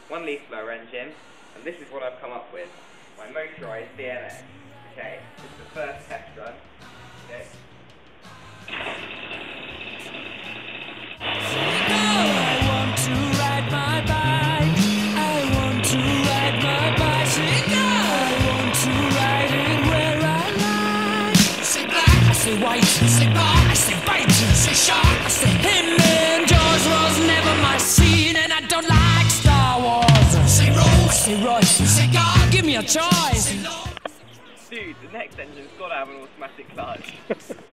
1 litre blower engine, and this is what I've come up with. My motorised DMX. Okay, this is the first test run. Okay. I want to ride my bike. I want to ride my bicycle. I want to ride it where I like. Say black, I say white. Say bar, I say bite. Say shark, I say him. And Jaws was never my scene, and I don't like Star Wars. Say Rose, I say Royce. Say God, give me a choice. Dude, the next engine's got to have an automatic clutch.